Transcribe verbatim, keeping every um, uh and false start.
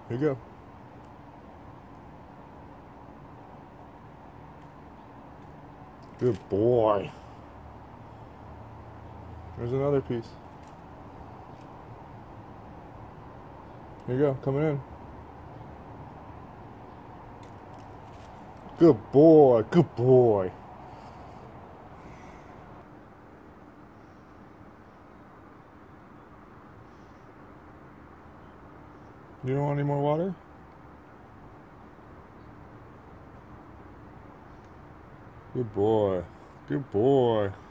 Here you go. Good boy. There's another piece. Here you go, coming in. Good boy, good boy. You don't want any more water? Good boy, good boy.